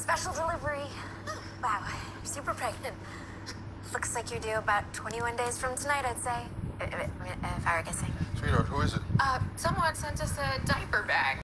Special delivery. Wow, super pregnant. Looks like you're due about 21 days from tonight, I'd say. If I were guessing. Sweetheart, who is it? Someone sent us a diaper bag.